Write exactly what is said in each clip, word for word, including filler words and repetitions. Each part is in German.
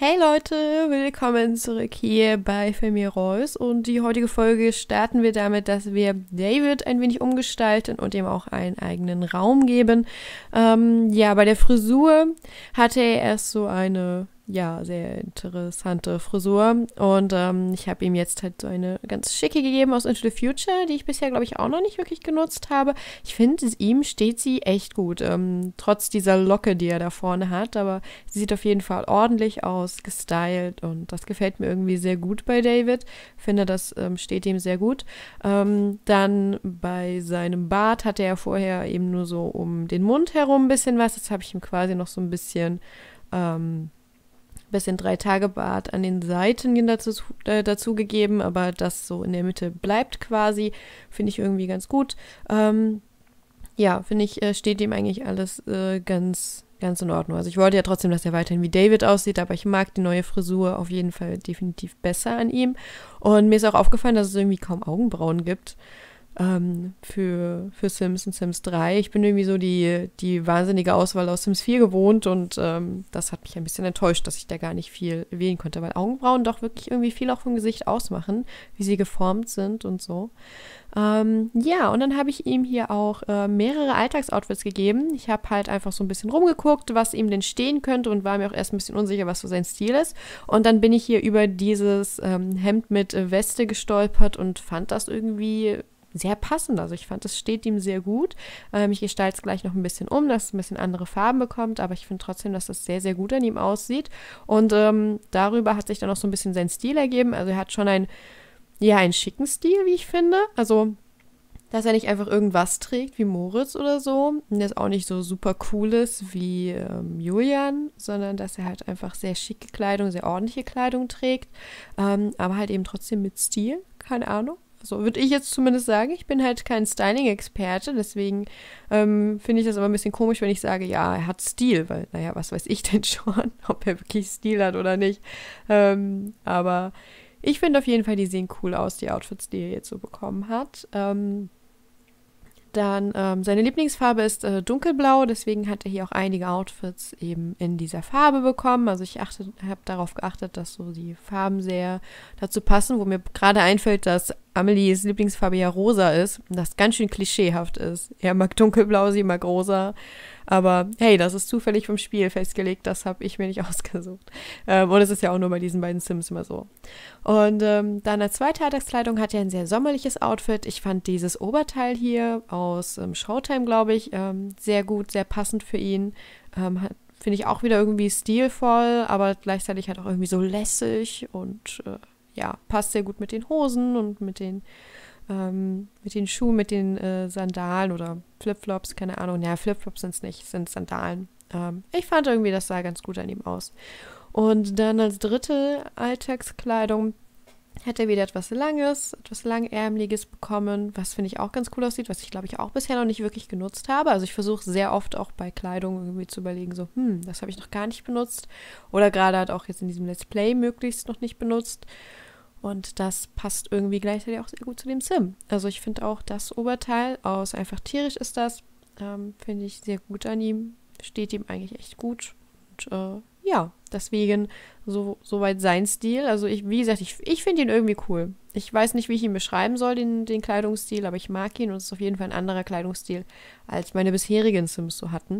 Hey Leute, willkommen zurück hier bei Family Royce und die heutige Folge starten wir damit, dass wir David ein wenig umgestalten und ihm auch einen eigenen Raum geben. Ähm, ja, bei der Frisur hatte er erst so eine, ja, sehr interessante Frisur und ähm, ich habe ihm jetzt halt so eine ganz schicke gegeben aus Into the Future, die ich bisher, glaube ich, auch noch nicht wirklich genutzt habe. Ich finde, ihm steht sie echt gut, ähm, trotz dieser Locke, die er da vorne hat, aber sie sieht auf jeden Fall ordentlich aus, gestylt und das gefällt mir irgendwie sehr gut bei David. Finde, das ähm, steht ihm sehr gut. Ähm, dann bei seinem Bart hatte er vorher eben nur so um den Mund herum ein bisschen was, jetzt habe ich ihm quasi noch so ein bisschen ähm, bisschen Drei-Tage-Bart an den Seiten dazu, äh, dazu gegeben, aber das so in der Mitte bleibt quasi, finde ich irgendwie ganz gut. Ähm, ja, finde ich, äh, steht ihm eigentlich alles äh, ganz, ganz in Ordnung. Also ich wollte ja trotzdem, dass er weiterhin wie David aussieht, aber ich mag die neue Frisur auf jeden Fall definitiv besser an ihm. Und mir ist auch aufgefallen, dass es irgendwie kaum Augenbrauen gibt. Ähm, für, für Sims und Sims drei. Ich bin irgendwie so die, die wahnsinnige Auswahl aus Sims vier gewohnt und ähm, das hat mich ein bisschen enttäuscht, dass ich da gar nicht viel wählen konnte, weil Augenbrauen doch wirklich irgendwie viel auch vom Gesicht ausmachen, wie sie geformt sind und so. Ähm, ja, und dann habe ich ihm hier auch äh, mehrere Alltagsoutfits gegeben. Ich habe halt einfach so ein bisschen rumgeguckt, was ihm denn stehen könnte und war mir auch erst ein bisschen unsicher, was so sein Stil ist. Und dann bin ich hier über dieses ähm, Hemd mit äh, Weste gestolpert und fand das irgendwie sehr passend. Also ich fand, es steht ihm sehr gut. Ähm, ich gestalte es gleich noch ein bisschen um, dass es ein bisschen andere Farben bekommt, aber ich finde trotzdem, dass das sehr, sehr gut an ihm aussieht. Und ähm, darüber hat sich dann noch so ein bisschen sein Stil ergeben. Also er hat schon einen, ja, einen schicken Stil, wie ich finde. Also, dass er nicht einfach irgendwas trägt, wie Moritz oder so. Und der auch nicht so super cool ist wie ähm, Julian, sondern dass er halt einfach sehr schicke Kleidung, sehr ordentliche Kleidung trägt. Ähm, aber halt eben trotzdem mit Stil. Keine Ahnung. So würde ich jetzt zumindest sagen. Ich bin halt kein Styling-Experte, deswegen ähm, finde ich das aber ein bisschen komisch, wenn ich sage, ja, er hat Stil, weil, naja, was weiß ich denn schon, ob er wirklich Stil hat oder nicht. Ähm, aber ich finde auf jeden Fall, die sehen cool aus, die Outfits, die er jetzt so bekommen hat. Ähm, Dann ähm, seine Lieblingsfarbe ist äh, dunkelblau, deswegen hat er hier auch einige Outfits eben in dieser Farbe bekommen. Also ich habe darauf geachtet, dass so die Farben sehr dazu passen, wo mir gerade einfällt, dass Amelies Lieblingsfarbe ja rosa ist und das ganz schön klischeehaft ist. Er mag dunkelblau, sie mag rosa. Aber hey, das ist zufällig vom Spiel festgelegt, das habe ich mir nicht ausgesucht. Ähm, und es ist ja auch nur bei diesen beiden Sims immer so. Und ähm, dann als zweite Alltagskleidung hat er ein sehr sommerliches Outfit. Ich fand dieses Oberteil hier aus ähm, Showtime, glaube ich, ähm, sehr gut, sehr passend für ihn. Ähm, Finde ich auch wieder irgendwie stilvoll, aber gleichzeitig halt auch irgendwie so lässig und äh, ja, passt sehr gut mit den Hosen und mit den Ähm, mit den Schuhen, mit den äh, Sandalen oder Flipflops, keine Ahnung. Ja, Flipflops sind es nicht, sind Sandalen. Ähm, ich fand irgendwie, das sah ganz gut an ihm aus. Und dann als dritte Alltagskleidung hat er wieder etwas Langes, etwas Langärmeliges bekommen, was finde ich auch ganz cool aussieht, was ich glaube ich auch bisher noch nicht wirklich genutzt habe. Also ich versuche sehr oft auch bei Kleidung irgendwie zu überlegen, so, hm, das habe ich noch gar nicht benutzt. Oder gerade halt auch jetzt in diesem Let's Play möglichst noch nicht benutzt. Und das passt irgendwie gleichzeitig auch sehr gut zu dem Sim. Also ich finde auch das Oberteil aus einfach tierisch ist das, ähm, finde ich sehr gut an ihm. Steht ihm eigentlich echt gut. Und äh, ja, deswegen so soweit sein Stil. Also ich, wie gesagt, ich, ich finde ihn irgendwie cool. Ich weiß nicht, wie ich ihn beschreiben soll, den, den Kleidungsstil, aber ich mag ihn und es ist auf jeden Fall ein anderer Kleidungsstil, als meine bisherigen Sims so hatten.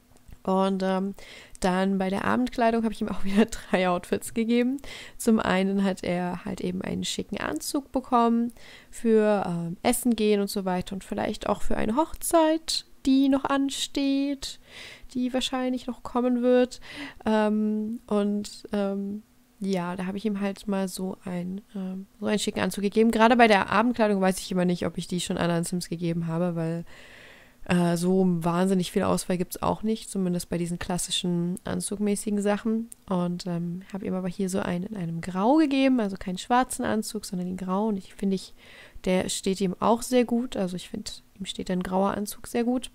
Und ähm, dann bei der Abendkleidung habe ich ihm auch wieder drei Outfits gegeben. Zum einen hat er halt eben einen schicken Anzug bekommen für ähm, Essen gehen und so weiter und vielleicht auch für eine Hochzeit, die noch ansteht, die wahrscheinlich noch kommen wird. Ähm, und ähm, ja, da habe ich ihm halt mal so, ein, ähm, so einen schicken Anzug gegeben. Gerade bei der Abendkleidung weiß ich immer nicht, ob ich die schon anderen Sims gegeben habe, weil Äh, so wahnsinnig viel Auswahl gibt es auch nicht, zumindest bei diesen klassischen anzugmäßigen Sachen. Und ähm, habe ihm aber hier so einen in einem Grau gegeben, also keinen schwarzen Anzug, sondern den Grau. Und ich finde, ich, der steht ihm auch sehr gut. Also ich finde, ihm steht ein grauer Anzug sehr gut.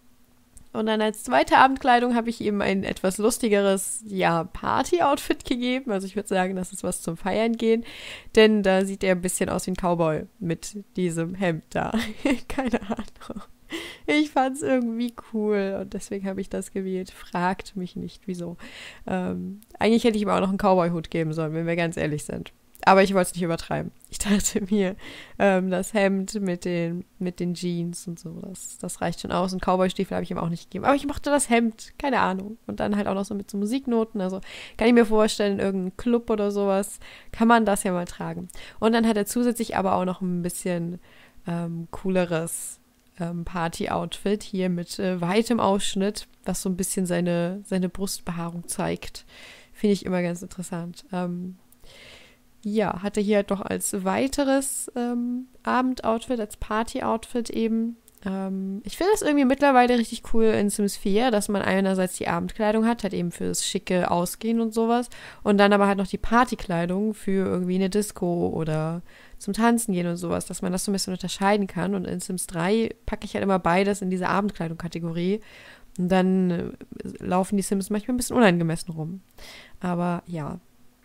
Und dann als zweite Abendkleidung habe ich ihm ein etwas lustigeres, ja, Party-Outfit gegeben. Also ich würde sagen, das ist was zum Feiern gehen. Denn da sieht er ein bisschen aus wie ein Cowboy mit diesem Hemd da. Keine Ahnung. Ich fand es irgendwie cool und deswegen habe ich das gewählt. Fragt mich nicht, wieso. Ähm, eigentlich hätte ich ihm auch noch einen Cowboy-Hut geben sollen, wenn wir ganz ehrlich sind. Aber ich wollte es nicht übertreiben. Ich dachte mir, ähm, das Hemd mit den, mit den Jeans und so, das, das reicht schon aus. Und Cowboy-Stiefel habe ich ihm auch nicht gegeben. Aber ich mochte das Hemd, keine Ahnung. Und dann halt auch noch so mit so Musiknoten. Also kann ich mir vorstellen, in irgendeinem Club oder sowas kann man das ja mal tragen. Und dann hat er zusätzlich aber auch noch ein bisschen ähm, cooleres ähm, Party-Outfit hier mit äh, weitem Ausschnitt, was so ein bisschen seine, seine Brustbehaarung zeigt. Finde ich immer ganz interessant. Ähm, ja, hatte hier halt noch als weiteres ähm, Abendoutfit, als Party-Outfit eben. Ähm, ich finde das irgendwie mittlerweile richtig cool in Sims vier, dass man einerseits die Abendkleidung hat, halt eben fürs schicke Ausgehen und sowas. Und dann aber halt noch die Partykleidung für irgendwie eine Disco oder zum Tanzen gehen und sowas, dass man das so ein bisschen unterscheiden kann. Und in Sims drei packe ich halt immer beides in diese Abendkleidung-Kategorie. Und dann äh, laufen die Sims manchmal ein bisschen unangemessen rum. Aber ja.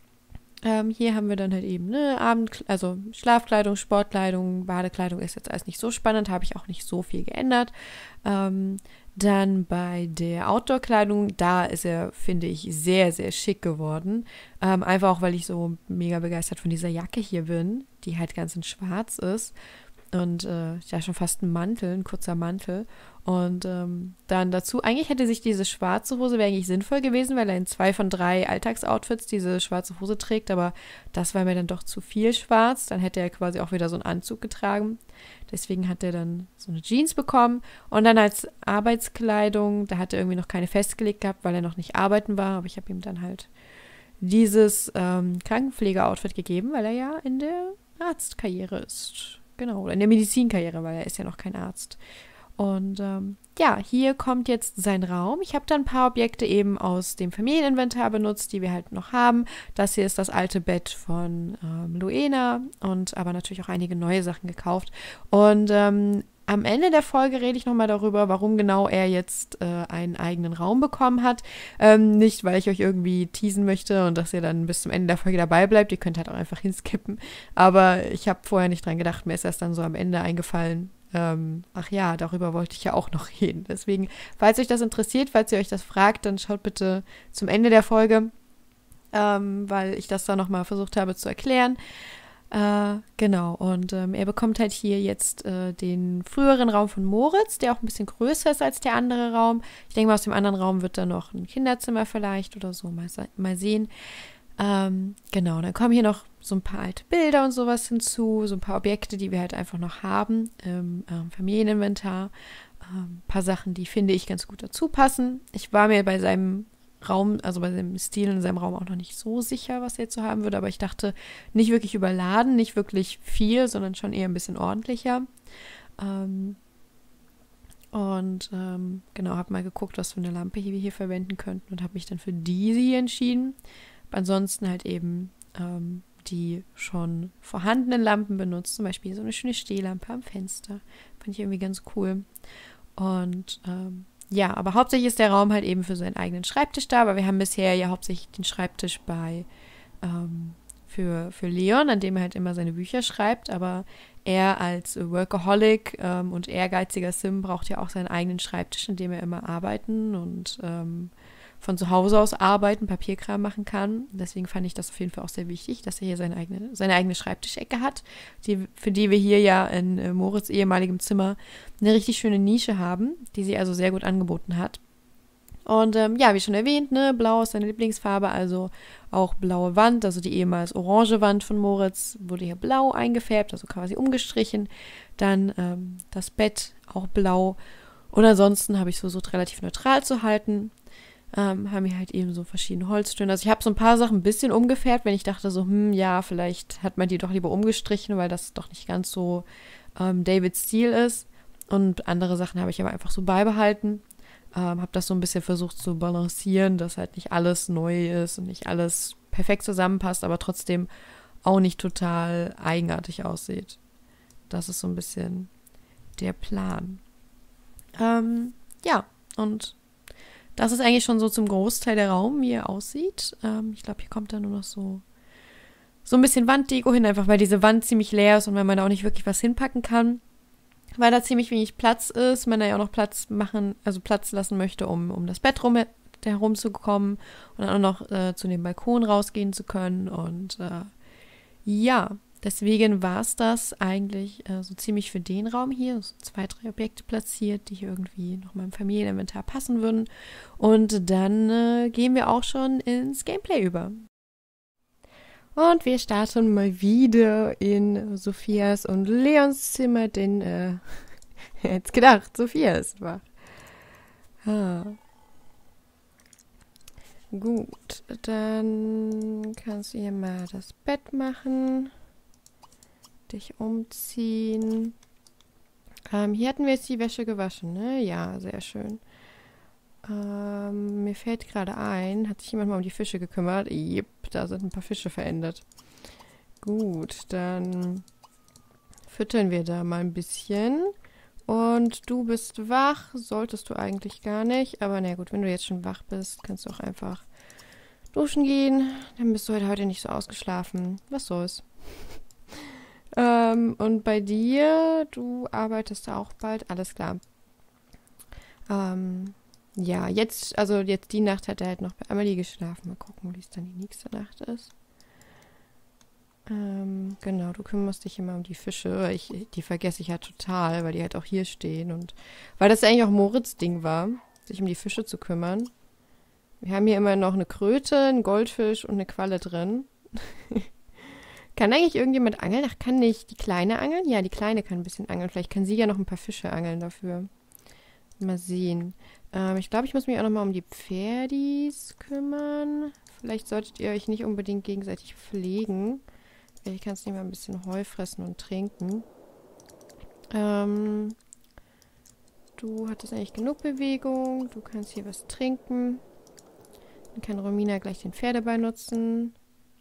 Ähm, hier haben wir dann halt eben ne Abend, also Schlafkleidung, Sportkleidung, Badekleidung ist jetzt alles nicht so spannend, habe ich auch nicht so viel geändert. Ähm, dann bei der Outdoor-Kleidung, da ist er, finde ich, sehr, sehr schick geworden. Ähm, einfach auch, weil ich so mega begeistert von dieser Jacke hier bin, die halt ganz in schwarz ist. Und äh, ja, schon fast ein Mantel, ein kurzer Mantel. Und ähm, dann dazu, eigentlich hätte sich diese schwarze Hose, wäre eigentlich sinnvoll gewesen, weil er in zwei von drei Alltagsoutfits diese schwarze Hose trägt, aber das war mir dann doch zu viel schwarz. Dann hätte er quasi auch wieder so einen Anzug getragen. Deswegen hat er dann so eine Jeans bekommen. Und dann als Arbeitskleidung, da hat er irgendwie noch keine festgelegt gehabt, weil er noch nicht arbeiten war. Aber ich habe ihm dann halt dieses ähm, Krankenpfleger-Outfit gegeben, weil er ja in der Arztkarriere ist. Genau, oder in der Medizinkarriere, weil er ist ja noch kein Arzt. Und ähm, ja, hier kommt jetzt sein Raum. Ich habe da ein paar Objekte eben aus dem Familieninventar benutzt, die wir halt noch haben. Das hier ist das alte Bett von ähm, Luena und aber natürlich auch einige neue Sachen gekauft. Und ähm, am Ende der Folge rede ich nochmal darüber, warum genau er jetzt äh, einen eigenen Raum bekommen hat. Ähm, nicht, weil ich euch irgendwie teasen möchte und dass ihr dann bis zum Ende der Folge dabei bleibt. Ihr könnt halt auch einfach hinskippen. Aber ich habe vorher nicht dran gedacht. Mir ist erst dann so am Ende eingefallen. Ähm, ach ja, darüber wollte ich ja auch noch reden. Deswegen, falls euch das interessiert, falls ihr euch das fragt, dann schaut bitte zum Ende der Folge, ähm, weil ich das da nochmal versucht habe zu erklären. Äh, genau, und ähm, er bekommt halt hier jetzt äh, den früheren Raum von Moritz, der auch ein bisschen größer ist als der andere Raum. Ich denke mal, aus dem anderen Raum wird dann noch ein Kinderzimmer vielleicht oder so, mal, mal sehen. Ähm, genau, dann kommen hier noch so ein paar alte Bilder und sowas hinzu, so ein paar Objekte, die wir halt einfach noch haben im ähm, Familieninventar. Ein ähm, paar Sachen, die, finde ich, ganz gut dazu passen. Ich war mir bei seinem Raum, also bei dem Stil in seinem Raum auch noch nicht so sicher, was er jetzt so haben würde, aber ich dachte, nicht wirklich überladen, nicht wirklich viel, sondern schon eher ein bisschen ordentlicher. Ähm, und ähm, genau, habe mal geguckt, was für eine Lampe wir hier verwenden könnten und habe mich dann für diese hier entschieden. Ansonsten halt eben ähm, die schon vorhandenen Lampen benutzt, zum Beispiel so eine schöne Stehlampe am Fenster. Fand ich irgendwie ganz cool. Und ähm, ja, aber hauptsächlich ist der Raum halt eben für seinen eigenen Schreibtisch da, aber wir haben bisher ja hauptsächlich den Schreibtisch bei ähm, für, für Leon, an dem er halt immer seine Bücher schreibt, aber er als Workaholic ähm, und ehrgeiziger Sim braucht ja auch seinen eigenen Schreibtisch, an dem er immer arbeiten und ähm, von zu Hause aus arbeiten, Papierkram machen kann. Deswegen fand ich das auf jeden Fall auch sehr wichtig, dass er hier seine eigene, seine eigene Schreibtischecke hat, die, für die wir hier ja in äh, Moritz' ehemaligem Zimmer eine richtig schöne Nische haben, die sie also sehr gut angeboten hat. Und ähm, ja, wie schon erwähnt, ne, blau ist seine Lieblingsfarbe, also auch blaue Wand, also die ehemals orange Wand von Moritz wurde hier blau eingefärbt, also quasi umgestrichen. Dann ähm, das Bett auch blau. Und ansonsten habe ich es versucht, relativ neutral zu halten. Ähm, haben hier halt eben so verschiedene Holzstöne. Also ich habe so ein paar Sachen ein bisschen umgefärbt, wenn ich dachte so, hm, ja, vielleicht hat man die doch lieber umgestrichen, weil das doch nicht ganz so ähm, Davids Stil ist. Und andere Sachen habe ich aber einfach so beibehalten. Ähm, habe das so ein bisschen versucht zu balancieren, dass halt nicht alles neu ist und nicht alles perfekt zusammenpasst, aber trotzdem auch nicht total eigenartig aussieht. Das ist so ein bisschen der Plan. Ähm, ja, und das ist eigentlich schon so zum Großteil der Raum, wie er aussieht. Ähm, ich glaube, hier kommt dann nur noch so, so ein bisschen Wanddeko hin, einfach weil diese Wand ziemlich leer ist und weil man da auch nicht wirklich was hinpacken kann. weil da ziemlich wenig Platz ist, man da ja auch noch Platz machen, also Platz lassen möchte, um, um das Bett rum, herumzukommen und dann auch noch äh, zu dem Balkon rausgehen zu können. Und äh, ja, deswegen war es das eigentlich äh, so ziemlich für den Raum hier. So zwei, drei Objekte platziert, die hier irgendwie noch mal im Familieninventar passen würden. Und dann äh, gehen wir auch schon ins Gameplay über. Und wir starten mal wieder in Sophias und Leons Zimmer, denn, äh, jetzt gedacht, Sophia ist wach. Ah. Gut, dann kannst du hier mal das Bett machen, dich umziehen. Ähm, hier hatten wir jetzt die Wäsche gewaschen, ne? Ja, sehr schön. Ähm, mir fällt gerade ein, hat sich jemand mal um die Fische gekümmert? Jep, da sind ein paar Fische verendet. Gut, dann füttern wir da mal ein bisschen. Und du bist wach, solltest du eigentlich gar nicht. Aber na gut, wenn du jetzt schon wach bist, kannst du auch einfach duschen gehen. Dann bist du halt heute nicht so ausgeschlafen. Was soll's. ähm, und bei dir, du arbeitest auch bald, alles klar. Ähm, ja, jetzt, also jetzt die Nacht hat er halt noch bei Amelie geschlafen. Mal gucken, wie es dann die nächste Nacht ist. Ähm, genau, du kümmerst dich immer um die Fische. Ich, die vergesse ich halt total, weil die halt auch hier stehen. Und weil das eigentlich auch Moritz' Ding war, sich um die Fische zu kümmern. Wir haben hier immer noch eine Kröte, einen Goldfisch und eine Qualle drin. Kann eigentlich irgendjemand angeln? Ach, kann nicht die Kleine angeln? Ja, die Kleine kann ein bisschen angeln. Vielleicht kann sie ja noch ein paar Fische angeln dafür. Mal sehen. Ähm, ich glaube, ich muss mich auch noch mal um die Pferdis kümmern. Vielleicht solltet ihr euch nicht unbedingt gegenseitig pflegen. Ich kann es nicht mal ein bisschen Heu fressen und trinken. Ähm, du hattest eigentlich genug Bewegung. Du kannst hier was trinken. Dann kann Romina gleich den Pferdeball nutzen.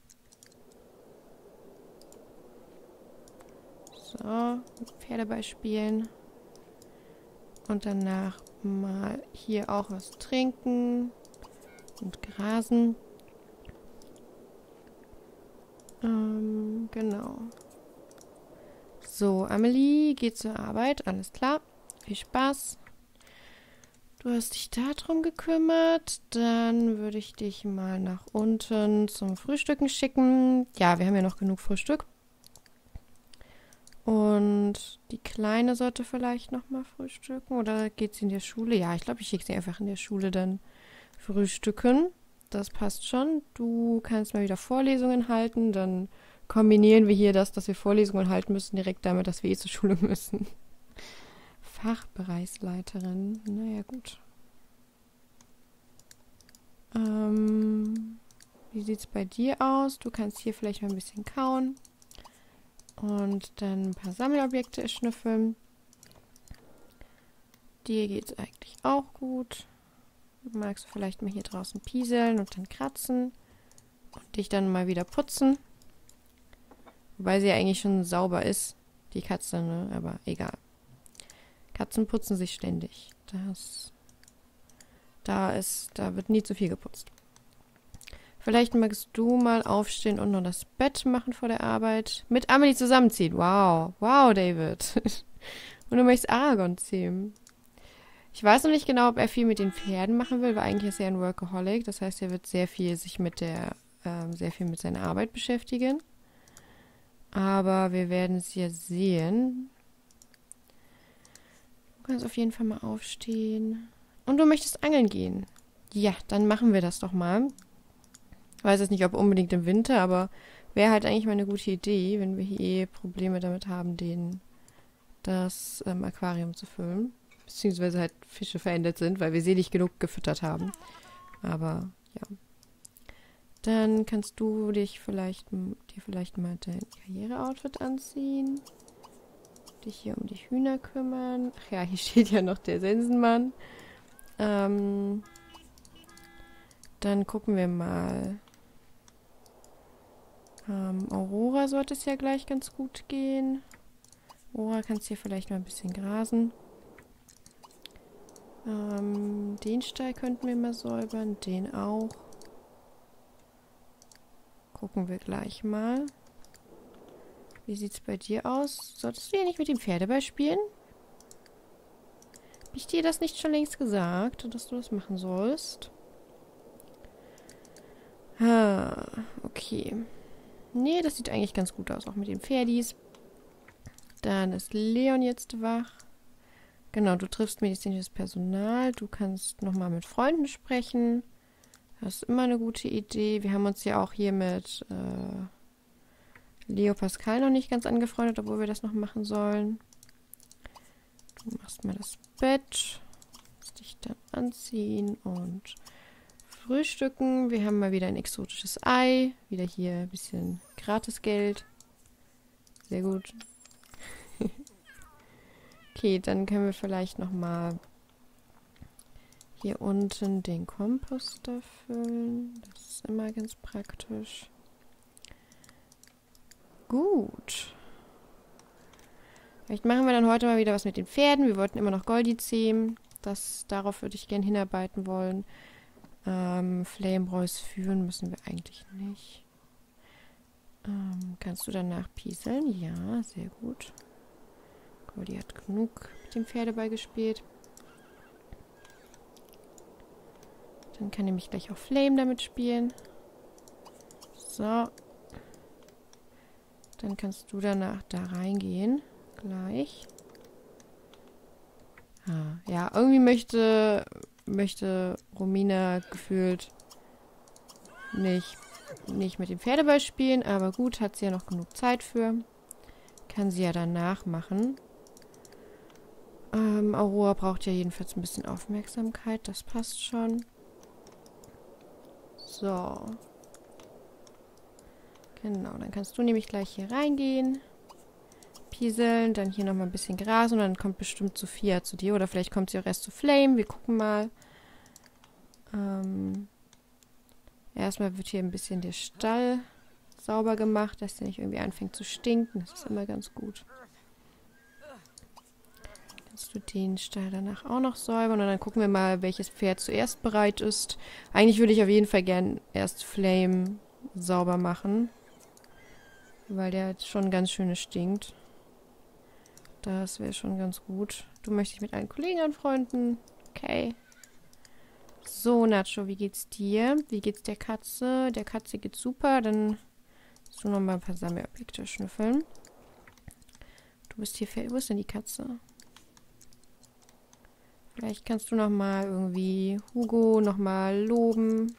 So, Pferdeball spielen. Und danach mal hier auch was trinken und grasen. Ähm, genau. So, Amelie geht zur Arbeit. Alles klar. Viel Spaß. Du hast dich darum gekümmert. Dann würde ich dich mal nach unten zum Frühstücken schicken. Ja, wir haben ja noch genug Frühstück. Und die Kleine sollte vielleicht noch mal frühstücken. Oder geht sie in der Schule? Ja, ich glaube, ich schicke sie einfach in der Schule dann frühstücken. Das passt schon. Du kannst mal wieder Vorlesungen halten. Dann kombinieren wir hier das, dass wir Vorlesungen halten müssen, direkt damit, dass wir eh zur Schule müssen. Fachbereichsleiterin. Naja, gut. Ähm, wie sieht es bei dir aus? Du kannst hier vielleicht mal ein bisschen kauen. Und dann ein paar Sammelobjekte erschnüffeln. Dir geht es eigentlich auch gut. Magst du vielleicht mal hier draußen pieseln und dann kratzen. Und dich dann mal wieder putzen. Wobei sie ja eigentlich schon sauber ist, die Katze, ne? Aber egal. Katzen putzen sich ständig. Das, da ist, da wird nie zu viel geputzt. Vielleicht magst du mal aufstehen und noch das Bett machen vor der Arbeit. Mit Amelie zusammenziehen. Wow. Wow, David. Und du möchtest Aragon zähmen. Ich weiß noch nicht genau, ob er viel mit den Pferden machen will, weil eigentlich ist er ein Workaholic. Das heißt, er wird sehr viel sich mit der, ähm, sehr viel mit seiner Arbeit beschäftigen. Aber wir werden es ja sehen. Du kannst auf jeden Fall mal aufstehen. Und du möchtest angeln gehen. Ja, dann machen wir das doch mal. Ich weiß jetzt nicht, ob unbedingt im Winter, aber wäre halt eigentlich mal eine gute Idee, wenn wir hier eh Probleme damit haben, den, das ähm, Aquarium zu füllen. Beziehungsweise halt Fische verändert sind, weil wir sie nicht genug gefüttert haben. Aber ja. Dann kannst du dich vielleicht, dir vielleicht mal dein Karriereoutfit anziehen. Dich hier um die Hühner kümmern. Ach ja, hier steht ja noch der Sensenmann. Ähm, dann gucken wir mal. Ähm, Aurora sollte es ja gleich ganz gut gehen. Aurora, kannst hier vielleicht mal ein bisschen grasen. Ähm, den Stall könnten wir mal säubern, den auch. Gucken wir gleich mal. Wie sieht es bei dir aus? Solltest du ja nicht mit dem Pferdeball spielen? ich dir das nicht schon längst gesagt, dass du das machen sollst? Ah, okay. Nee, das sieht eigentlich ganz gut aus, auch mit den Pferdis. Dann ist Leon jetzt wach. Genau, du triffst medizinisches Personal. Du kannst nochmal mit Freunden sprechen. Das ist immer eine gute Idee. Wir haben uns ja auch hier mit äh, Leo Pascal noch nicht ganz angefreundet, obwohl wir das noch machen sollen. Du machst mal das Bett. Musst dich dann anziehen und frühstücken. Wir haben mal wieder ein exotisches Ei. Wieder hier ein bisschen Gratisgeld. Sehr gut. Okay, dann können wir vielleicht nochmal hier unten den Komposter füllen. Das ist immer ganz praktisch. Gut. Vielleicht machen wir dann heute mal wieder was mit den Pferden. Wir wollten immer noch Goldi zähmen. Das, darauf würde ich gerne hinarbeiten wollen. Ähm, Flamebräus führen müssen wir eigentlich nicht. Ähm, kannst du danach pieseln? Ja, sehr gut. Goldi hat genug mit dem Pferdeball gespielt. Dann kann nämlich gleich auch Flame damit spielen. So. Dann kannst du danach da reingehen. Gleich. Ah, ja, irgendwie möchte, möchte Romina gefühlt nicht, nicht mit dem Pferdeball spielen. Aber gut, hat sie ja noch genug Zeit für. Kann sie ja danach machen. Ähm, Aurora braucht ja jedenfalls ein bisschen Aufmerksamkeit. Das passt schon. So. Genau, dann kannst du nämlich gleich hier reingehen. Pieseln, dann hier nochmal ein bisschen Gras und dann kommt bestimmt Sophia zu dir. Oder vielleicht kommt sie auch erst zu Flame. Wir gucken mal. Ähm, erstmal wird hier ein bisschen der Stall sauber gemacht, dass der nicht irgendwie anfängt zu stinken. Das ist immer ganz gut. Kannst du den Stall danach auch noch säubern und dann gucken wir mal, welches Pferd zuerst bereit ist. Eigentlich würde ich auf jeden Fall gern erst Flame sauber machen, weil der jetzt schon ganz schön stinkt. Das wäre schon ganz gut. Du möchtest dich mit allen Kollegen anfreunden. Okay. So, Nacho, wie geht's dir? Wie geht's der Katze? Der Katze geht's super. Dann musst du noch mal ein paar Sammelobjekte schnüffeln. Du bist hier... Wo ist denn die Katze? Vielleicht kannst du noch mal irgendwie Hugo noch mal loben.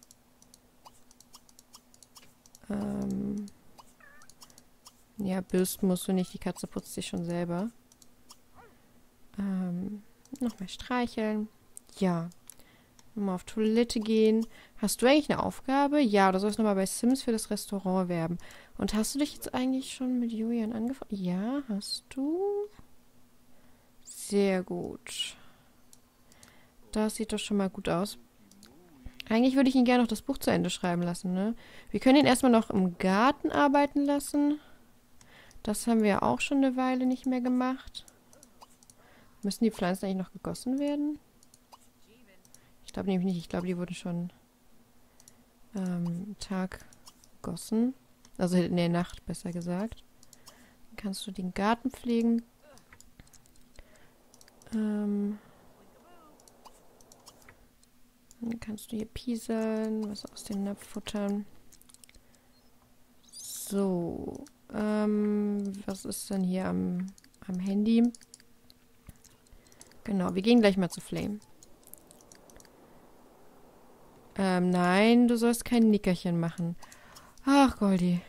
Ähm... Ja, bürsten musst du nicht. Die Katze putzt sich schon selber. Ähm, nochmal streicheln. Ja. Nochmal auf Toilette gehen. Hast du eigentlich eine Aufgabe? Ja, du sollst nochmal bei Sims für das Restaurant werben. Und hast du dich jetzt eigentlich schon mit Julian angefangen? Ja, hast du. Sehr gut. Das sieht doch schon mal gut aus. Eigentlich würde ich ihn gerne noch das Buch zu Ende schreiben lassen, ne? Wir können ihn erstmal noch im Garten arbeiten lassen. Das haben wir ja auch schon eine Weile nicht mehr gemacht. Müssen die Pflanzen eigentlich noch gegossen werden? Ich glaube nämlich nicht. Ich glaube, die wurden schon ähm, Tag gegossen. Also in der Nacht, besser gesagt. Dann kannst du den Garten pflegen. Ähm, dann kannst du hier pieseln, was aus dem Napf futtern. So. Ähm, was ist denn hier am, am Handy? Genau, wir gehen gleich mal zu Flame. Ähm, nein, du sollst kein Nickerchen machen. Ach, Goldi.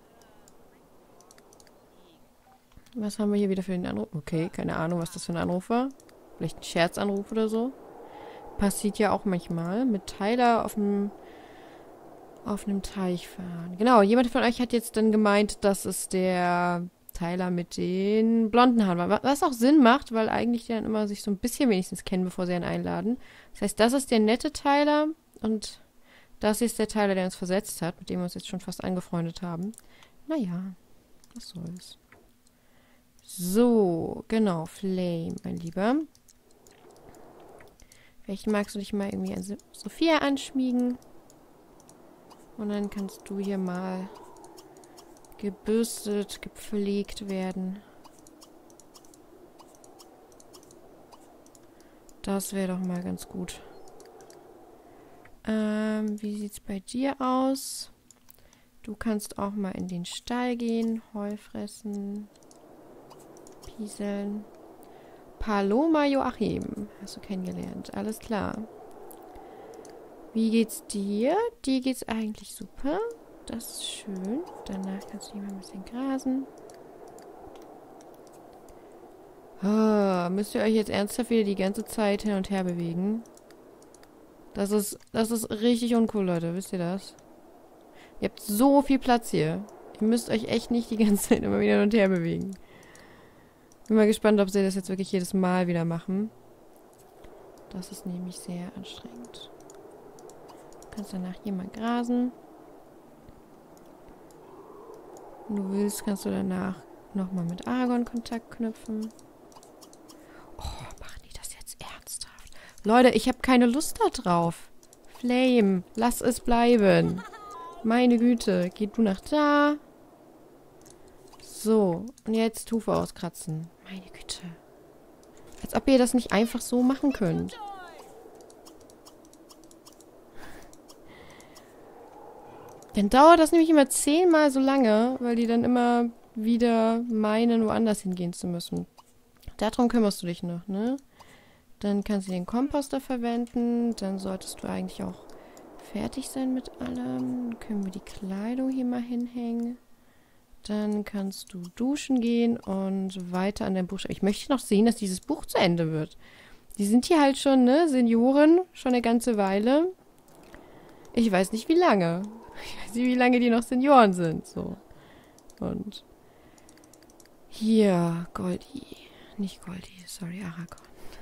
Was haben wir hier wieder für den Anruf? Okay, keine Ahnung, was das für ein Anruf war. Vielleicht ein Scherzanruf oder so. Passiert ja auch manchmal. Mit Tyler auf dem auf einem Teich fahren. Genau, jemand von euch hat jetzt dann gemeint, dass es der Tyler mit den blonden Haaren war. Was auch Sinn macht, weil eigentlich die dann immer sich so ein bisschen wenigstens kennen, bevor sie einen einladen. Das heißt, das ist der nette Tyler und das ist der Tyler, der uns versetzt hat, mit dem wir uns jetzt schon fast angefreundet haben. Naja, was soll's. So, genau, Flame, mein Lieber. Vielleicht magst du dich mal irgendwie an Sophia anschmiegen. Und dann kannst du hier mal gebürstet, gepflegt werden. Das wäre doch mal ganz gut. Ähm, wie sieht's bei dir aus? Du kannst auch mal in den Stall gehen, Heu fressen, pieseln. Paloma Joachim, hast du kennengelernt. Alles klar. Wie geht's dir? Dir geht's eigentlich super. Das ist schön. Danach kannst du hier mal ein bisschen grasen. Oh, müsst ihr euch jetzt ernsthaft wieder die ganze Zeit hin und her bewegen? Das ist, das ist richtig uncool, Leute. Wisst ihr das? Ihr habt so viel Platz hier. Ihr müsst euch echt nicht die ganze Zeit immer wieder hin und her bewegen. Bin mal gespannt, ob sie das jetzt wirklich jedes Mal wieder machen. Das ist nämlich sehr anstrengend. Du kannst danach hier mal grasen. Wenn du willst, kannst du danach nochmal mit Aragorn Kontakt knüpfen. Oh, machen die das jetzt ernsthaft? Leute, ich habe keine Lust da drauf. Flame, lass es bleiben. Meine Güte, geh du nach da. So, und jetzt Hufe auskratzen. Meine Güte. Als ob ihr das nicht einfach so machen könnt. Dann dauert das nämlich immer zehnmal so lange, weil die dann immer wieder meinen, woanders hingehen zu müssen. Darum kümmerst du dich noch, ne? Dann kannst du den Komposter verwenden. Dann solltest du eigentlich auch fertig sein mit allem. Dann können wir die Kleidung hier mal hinhängen. Dann kannst du duschen gehen und weiter an deinem Buch schreiben. Ich möchte noch sehen, dass dieses Buch zu Ende wird. Die sind hier halt schon, ne? Senioren, schon eine ganze Weile. Ich weiß nicht, wie lange. Ich weiß nicht, wie lange die noch Senioren sind. So. Und hier, Goldie. Nicht Goldie, sorry, Aragorn.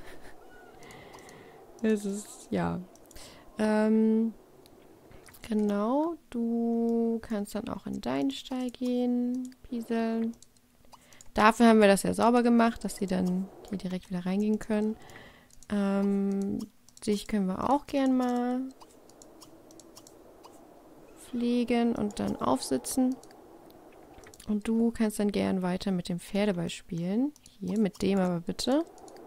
Es ist, ja. Ähm, genau, du kannst dann auch in deinen Stall gehen, pieseln. Dafür haben wir das ja sauber gemacht, dass sie dann hier direkt wieder reingehen können. Ähm, dich können wir auch gern mal pflegen und dann aufsitzen. Und du kannst dann gern weiter mit dem Pferdeball spielen. Hier, mit dem aber bitte.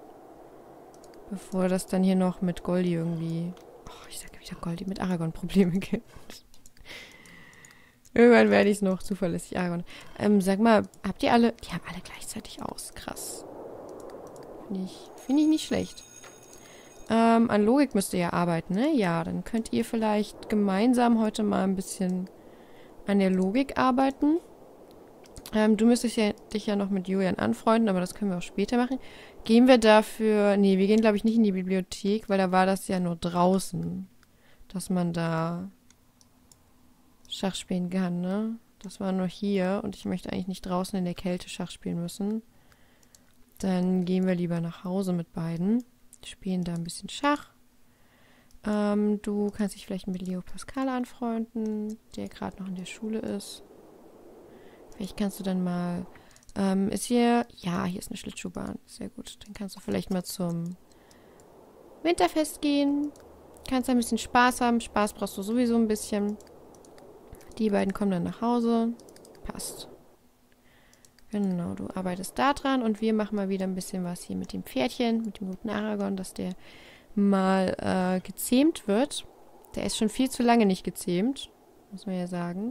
Bevor das dann hier noch mit Goldie irgendwie... Oh, ich sage wieder Goldie, mit Aragorn Probleme gibt. Irgendwann werde ich es noch zuverlässig Aragorn. Ähm, sag mal, habt ihr alle... Die haben alle gleichzeitig aus. Krass. Finde ich, find ich nicht schlecht. Ähm, an Logik müsst ihr ja arbeiten, ne? Ja, dann könnt ihr vielleicht gemeinsam heute mal ein bisschen an der Logik arbeiten. Ähm, du müsstest ja, dich ja noch mit Julian anfreunden, aber das können wir auch später machen. Gehen wir dafür... Nee, wir gehen, glaube ich, nicht in die Bibliothek, weil da war das ja nur draußen, dass man da Schach spielen kann, ne? Das war nur hier und ich möchte eigentlich nicht draußen in der Kälte Schach spielen müssen. Dann gehen wir lieber nach Hause mit beiden. Spielen da ein bisschen Schach. Ähm, du kannst dich vielleicht mit Leo Pascal anfreunden, der gerade noch in der Schule ist. Vielleicht kannst du dann mal... Ähm, ist hier... Ja, hier ist eine Schlittschuhbahn. Sehr gut. Dann kannst du vielleicht mal zum Winterfest gehen. Kannst ein bisschen Spaß haben. Spaß brauchst du sowieso ein bisschen. Die beiden kommen dann nach Hause. Passt. Genau, du arbeitest da dran und wir machen mal wieder ein bisschen was hier mit dem Pferdchen, mit dem guten Aragorn, dass der mal äh, gezähmt wird. Der ist schon viel zu lange nicht gezähmt. Muss man ja sagen.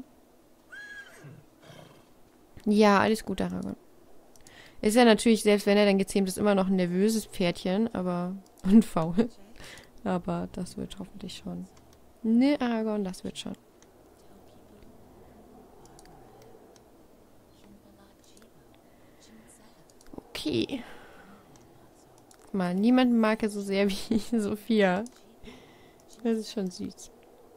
Ja, alles gut, Aragorn. Ist ja natürlich, selbst wenn er dann gezähmt ist, immer noch ein nervöses Pferdchen, aber und faul. Aber das wird hoffentlich schon. Ne, Aragorn, das wird schon. Okay. Mal, niemand mag er so sehr wie Sophia. Das ist schon süß.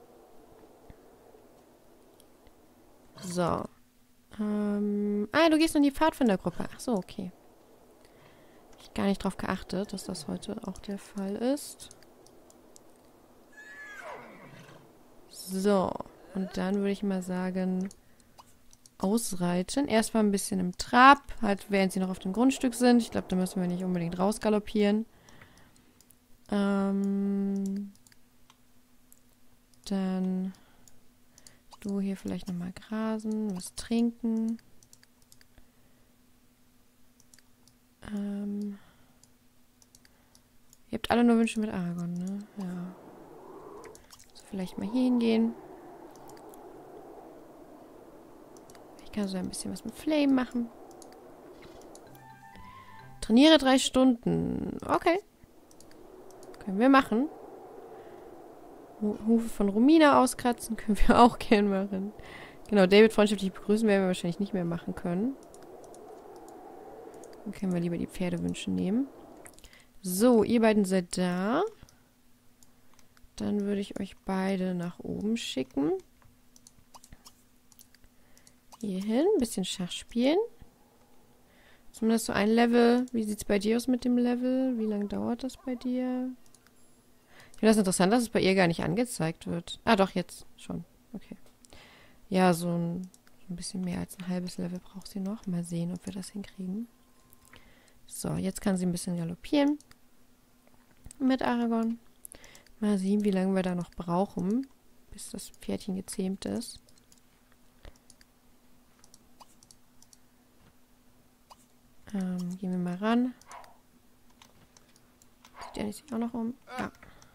So. Ähm, ah, du gehst in die Pfadfindergruppe. Ach so, okay. Ich habe gar nicht drauf geachtet, dass das heute auch der Fall ist. So. Und dann würde ich mal sagen, ausreiten. Erstmal ein bisschen im Trab, halt während sie noch auf dem Grundstück sind. Ich glaube, da müssen wir nicht unbedingt rausgaloppieren. Ähm, dann du hier vielleicht nochmal grasen, was trinken. Ähm, Ihr habt alle nur Wünsche mit Aragorn, ne? Ja. So, vielleicht mal hier hingehen. Ich kann so ein bisschen was mit Flame machen. Trainiere drei Stunden. Okay. Können wir machen. Hufe von Romina auskratzen können wir auch gern machen. Genau, David freundschaftlich begrüßen werden wir wahrscheinlich nicht mehr machen können. Dann können wir lieber die Pferdewünsche nehmen. So, ihr beiden seid da. Dann würde ich euch beide nach oben schicken. Hier hin, ein bisschen Schach spielen. Zumindest so ein Level. Wie sieht es bei dir aus mit dem Level? Wie lange dauert das bei dir? Ich finde das interessant, dass es bei ihr gar nicht angezeigt wird. Ah, doch, jetzt schon. Okay. Ja, so ein, so ein bisschen mehr als ein halbes Level braucht sie noch. Mal sehen, ob wir das hinkriegen. So, jetzt kann sie ein bisschen galoppieren. Mit Aragorn. Mal sehen, wie lange wir da noch brauchen, bis das Pferdchen gezähmt ist. Ähm, gehen wir mal ran. Sieht er sich auch noch um? Ja.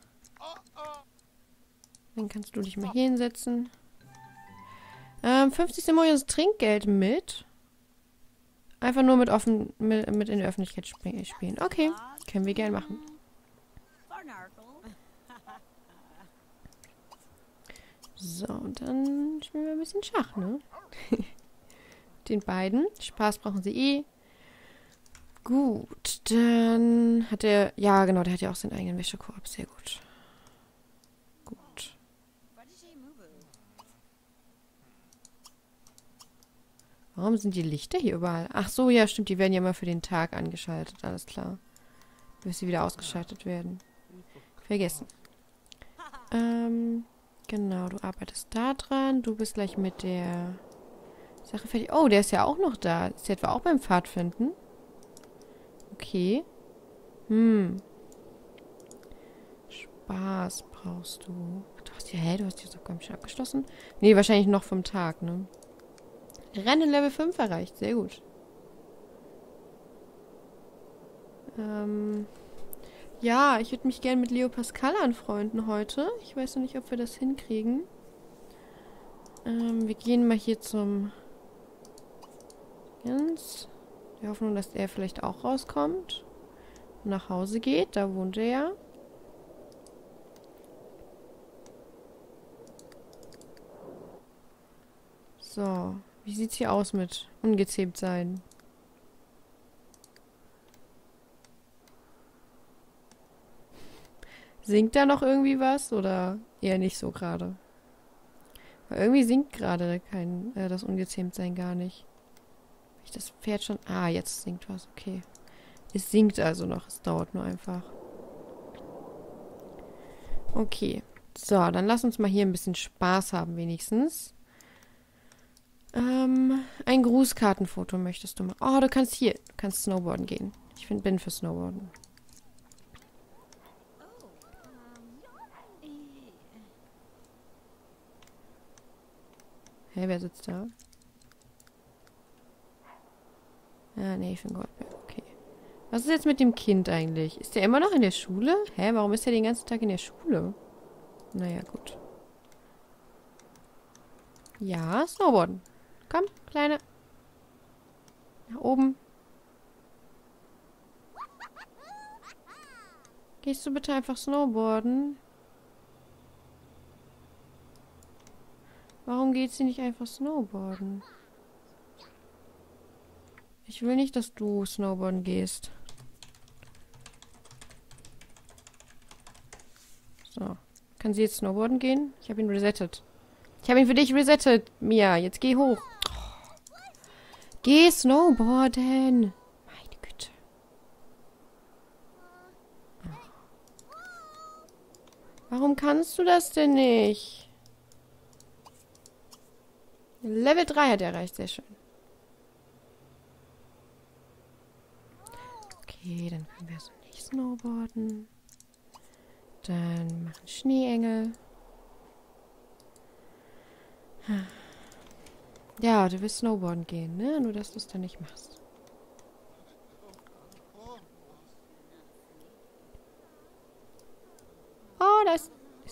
Dann kannst du dich mal hier hinsetzen. Ähm, fünfzig Simoleons Trinkgeld mit. Einfach nur mit offen, mit, mit in der Öffentlichkeit sp spielen. Okay, können wir gern machen. So, und dann spielen wir ein bisschen Schach, ne? Den beiden. Spaß brauchen sie eh. Gut, dann hat er... Ja, genau, der hat ja auch seinen eigenen Wäschekorb. Sehr gut. Gut. Warum sind die Lichter hier überall? Ach so, ja, stimmt. Die werden ja immer für den Tag angeschaltet. Alles klar. Bis sie wieder ausgeschaltet werden. Vergessen. Ähm, genau, du arbeitest da dran. Du bist gleich mit der Sache fertig. Oh, der ist ja auch noch da. Ist der etwa auch beim Pfadfinden? Okay. Hm. Spaß brauchst du. Ach, du hast ja, hä, du hast die Aufgaben schon abgeschlossen? Nee, wahrscheinlich noch vom Tag, ne? Rennen Level fünf erreicht. Sehr gut. Ähm. Ja, ich würde mich gerne mit Leo Pascal anfreunden heute. Ich weiß noch nicht, ob wir das hinkriegen. Ähm, wir gehen mal hier zum Jens. Die Hoffnung, dass er vielleicht auch rauskommt. Und nach Hause geht. Da wohnt er ja. So. Wie sieht's hier aus mit ungezähmt sein? Singt da noch irgendwie was? Oder eher nicht so gerade? Weil irgendwie singt gerade kein, äh, das Ungezähmtsein gar nicht. Ich das Pferd schon... Ah, jetzt singt was. Okay. Es singt also noch. Es dauert nur einfach. Okay. So, dann lass uns mal hier ein bisschen Spaß haben wenigstens. Ähm, ein Grußkartenfoto möchtest du mal. Oh, du kannst hier. Du kannst Snowboarden gehen. Ich find, bin für Snowboarden. Hä, wer sitzt da? Ah, nee, für den Goldberg. Okay. Was ist jetzt mit dem Kind eigentlich? Ist der immer noch in der Schule? Hä, warum ist der den ganzen Tag in der Schule? Naja, gut. Ja, Snowboarden. Komm, Kleine. Nach oben. Gehst du bitte einfach Snowboarden? Warum geht sie nicht einfach Snowboarden? Ich will nicht, dass du Snowboarden gehst. So. Kann sie jetzt Snowboarden gehen? Ich habe ihn resettet. Ich habe ihn für dich resettet, Mia. Jetzt geh hoch. Oh. Geh Snowboarden. Meine Güte. Oh. Warum kannst du das denn nicht? Level drei hat er erreicht. Sehr schön. Okay, dann können wir so nicht snowboarden. Dann machen Schneeengel. Ja, du willst snowboarden gehen, ne? Nur, dass du es dann nicht machst.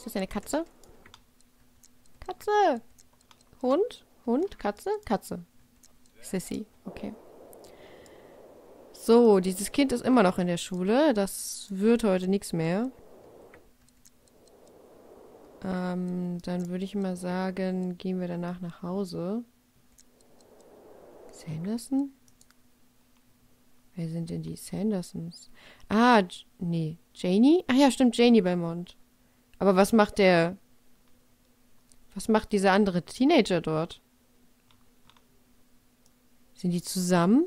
Ist das eine Katze? Katze! Hund? Hund? Katze? Katze. Sissy, okay. So, dieses Kind ist immer noch in der Schule. Das wird heute nichts mehr. Ähm, dann würde ich mal sagen, gehen wir danach nach Hause. Sanderson? Wer sind denn die Sandersons? Ah, J nee. Janie? Ach ja, stimmt, Janie Belmont. Aber was macht der... Was macht dieser andere Teenager dort? Sind die zusammen?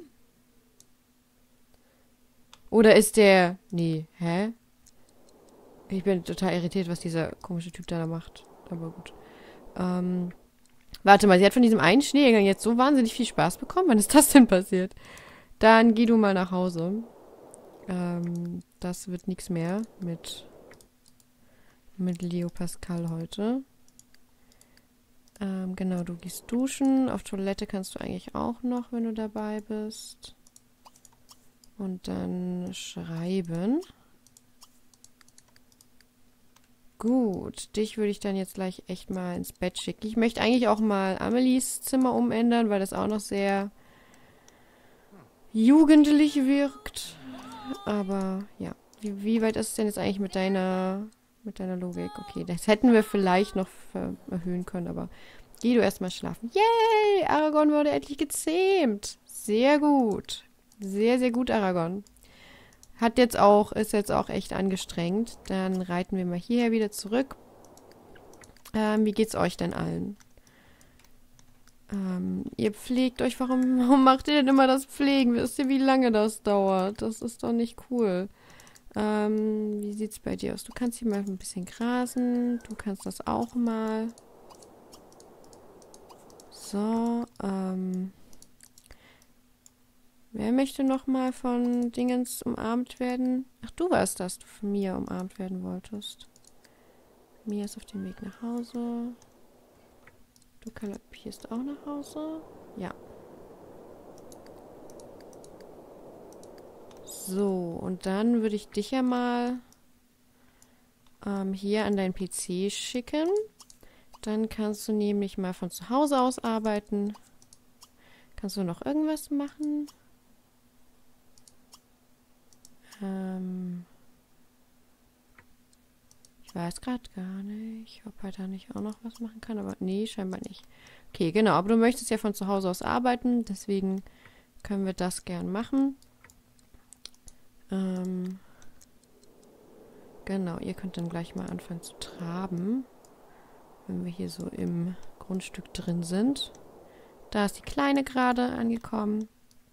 Oder ist der... Nee, hä? Ich bin total irritiert, was dieser komische Typ da macht. Aber gut. Ähm... Warte mal, sie hat von diesem einen Schneegang jetzt so wahnsinnig viel Spaß bekommen? Wann ist das denn passiert? Dann geh du mal nach Hause. Ähm, das wird nichts mehr mit, mit Leo Pascal heute. Ähm, genau, du gehst duschen. Auf Toilette kannst du eigentlich auch noch, wenn du dabei bist. Und dann schreiben. Gut, dich würde ich dann jetzt gleich echt mal ins Bett schicken. Ich möchte eigentlich auch mal Amelies Zimmer umändern, weil das auch noch sehr jugendlich wirkt. Aber ja, wie, wie weit ist es denn jetzt eigentlich mit deiner mit deiner Logik? Okay, das hätten wir vielleicht noch erhöhen können, aber geh du erstmal schlafen. Yay! Aragorn wurde endlich gezähmt. Sehr gut. Sehr, sehr gut, Aragorn. Hat jetzt auch, ist jetzt auch echt angestrengt. Dann reiten wir mal hierher wieder zurück. Ähm, wie geht's euch denn allen? Ähm, ihr pflegt euch, warum, warum macht ihr denn immer das Pflegen? Wisst ihr, wie lange das dauert? Das ist doch nicht cool. Ähm, wie sieht's bei dir aus? Du kannst hier mal ein bisschen grasen. Du kannst das auch mal. So, ähm... Wer möchte noch mal von Dingens umarmt werden? Ach, du warst das, du von Mia umarmt werden wolltest. Mia ist auf dem Weg nach Hause. Du galoppierst auch nach Hause? Ja. So, und dann würde ich dich ja mal ähm, hier an deinen P C schicken. Dann kannst du nämlich mal von zu Hause aus arbeiten. Kannst du noch irgendwas machen? Ähm, ich weiß gerade gar nicht, ob er da nicht auch noch was machen kann, aber nee, scheinbar nicht. Okay, genau, aber du möchtest ja von zu Hause aus arbeiten, deswegen können wir das gern machen. Ähm, genau, ihr könnt dann gleich mal anfangen zu traben, wenn wir hier so im Grundstück drin sind. Da ist die Kleine gerade angekommen.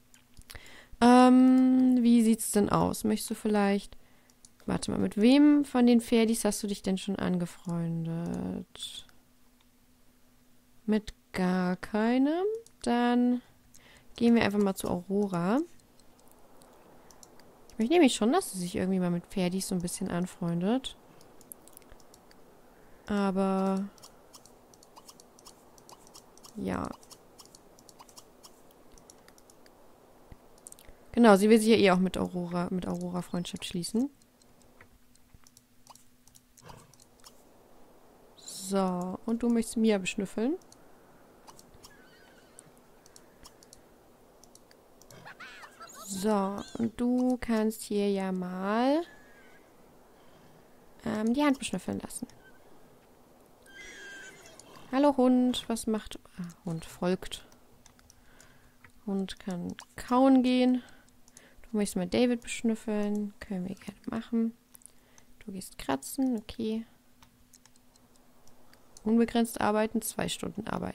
Ähm, wie sieht's denn aus? Möchtest du vielleicht... Warte mal, mit wem von den Pferdis hast du dich denn schon angefreundet? Mit gar keinem? Dann gehen wir einfach mal zu Aurora. Ich möchte nämlich schon, dass sie sich irgendwie mal mit Pferdis so ein bisschen anfreundet. Aber... Ja. Genau, sie will sich ja eh auch mit Aurora, mit Aurora Freundschaft schließen. So, und du möchtest Mia beschnüffeln? So, und du kannst hier ja mal ähm, die Hand beschnüffeln lassen. Hallo Hund, was macht... Ah, Hund folgt. Hund kann kauen gehen. Du möchtest mal David beschnüffeln. Können wir gerne machen. Du gehst kratzen, okay. Unbegrenzt arbeiten, zwei Stunden arbeiten.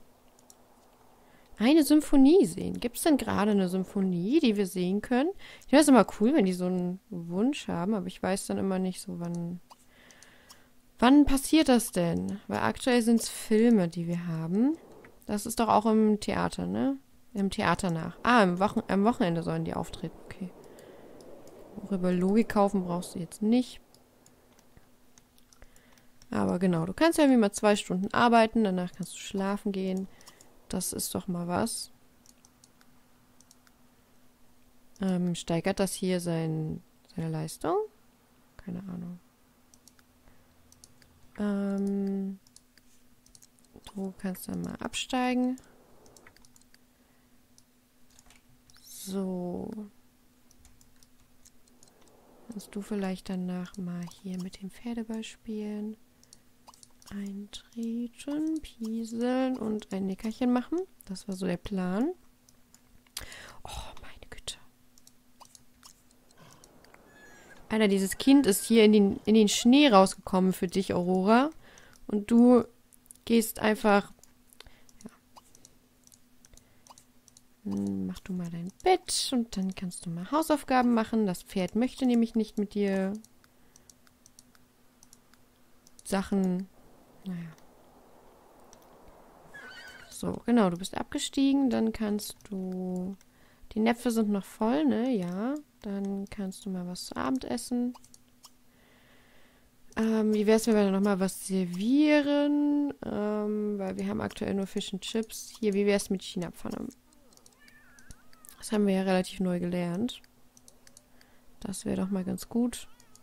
Eine Symphonie sehen. Gibt es denn gerade eine Symphonie, die wir sehen können? Ich finde das immer cool, wenn die so einen Wunsch haben, aber ich weiß dann immer nicht so, wann... Wann passiert das denn? Weil aktuell sind es Filme, die wir haben. Das ist doch auch im Theater, ne? Im Theater nach. Ah, im Wochen am Wochenende sollen die auftreten. Okay. Worüber Logik kaufen brauchst du jetzt nicht. Aber genau, du kannst ja irgendwie mal zwei Stunden arbeiten, danach kannst du schlafen gehen. Das ist doch mal was. Ähm, steigert das hier sein, seine Leistung? Keine Ahnung. Ähm, du kannst dann mal absteigen. So. Kannst du vielleicht danach mal hier mit dem Pferdeball spielen? Eintreten, pieseln und ein Nickerchen machen. Das war so der Plan. Oh, meine Güte. Alter, dieses Kind ist hier in den, in den Schnee rausgekommen für dich, Aurora. Und du gehst einfach... Ja. Mach du mal dein Bett und dann kannst du mal Hausaufgaben machen. Das Pferd möchte nämlich nicht mit dir Sachen... Naja. So, genau, du bist abgestiegen. Dann kannst du... Die Näpfe sind noch voll, ne? Ja. Dann kannst du mal was zu Abend essen. Ähm, wie wär's, wenn wir nochmal was servieren? Ähm, weil wir haben aktuell nur Fish and Chips. Hier, wie wär's mit China-Pfanne? Das haben wir ja relativ neu gelernt. Das wäre doch mal ganz gut.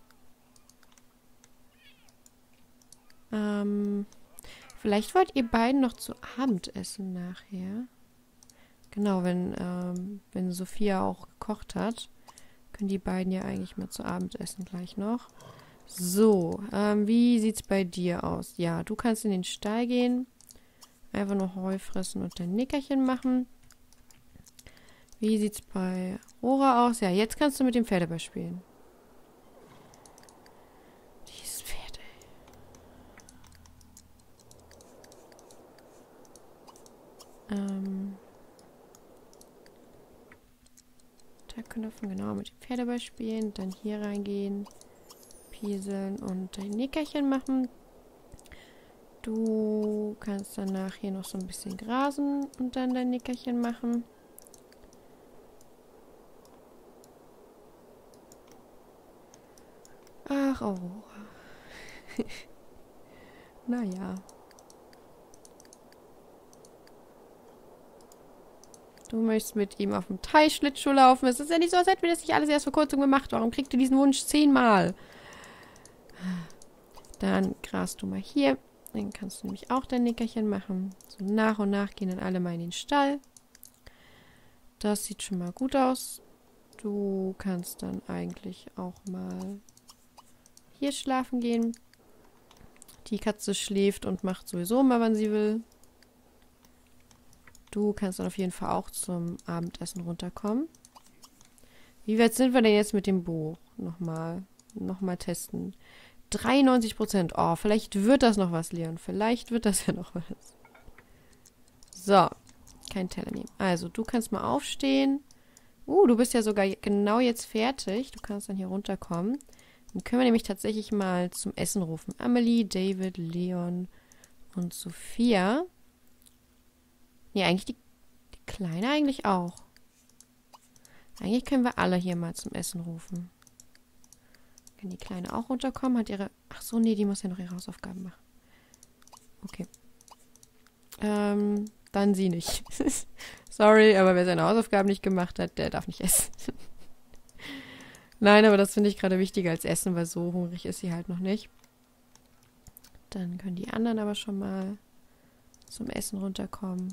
Ähm, vielleicht wollt ihr beiden noch zu Abend essen nachher. Genau, wenn, ähm, wenn Sophia auch gekocht hat, können die beiden ja eigentlich mal zu Abend essen gleich noch. So, ähm, wie sieht's bei dir aus? Ja, du kannst in den Stall gehen, einfach nur Heu fressen und dein Nickerchen machen. Wie sieht's bei Aurora aus? Ja, jetzt kannst du mit dem Pferdeball spielen. Dieses Pferd, ey. Ähm... Knöpfen, genau, mit dem Pferdeball spielen, dann hier reingehen, pieseln und dein Nickerchen machen. Du kannst danach hier noch so ein bisschen grasen und dann dein Nickerchen machen. Ach, Aurora. Naja. Du möchtest mit ihm auf dem Teich Schlittschuh laufen. Es ist ja nicht so, als hätten wir das nicht alles erst vor kurzem gemacht. Warum kriegt ihr diesen Wunsch zehnmal? Dann grast du mal hier. Dann kannst du nämlich auch dein Nickerchen machen. So nach und nach gehen dann alle mal in den Stall. Das sieht schon mal gut aus. Du kannst dann eigentlich auch mal hier schlafen gehen. Die Katze schläft und macht sowieso mal, wann sie will. Du kannst dann auf jeden Fall auch zum Abendessen runterkommen. Wie weit sind wir denn jetzt mit dem Buch? Nochmal, nochmal testen. dreiundneunzig Prozent. Oh, vielleicht wird das noch was, Leon. Vielleicht wird das ja noch was. So, kein Teller nehmen. Also, du kannst mal aufstehen. Uh, du bist ja sogar genau jetzt fertig. Du kannst dann hier runterkommen. Dann können wir nämlich tatsächlich mal zum Essen rufen. Amelie, David, Leon und Sophia. Nee, eigentlich die, die Kleine eigentlich auch. Eigentlich können wir alle hier mal zum Essen rufen. Kann die Kleine auch runterkommen? Hat ihre... Ach so, nee, die muss ja noch ihre Hausaufgaben machen. Okay. Ähm, dann sie nicht. Sorry, aber wer seine Hausaufgaben nicht gemacht hat, der darf nicht essen. Nein, aber das finde ich gerade wichtiger als Essen, weil so hungrig ist sie halt noch nicht. Dann können die anderen aber schon mal zum Essen runterkommen.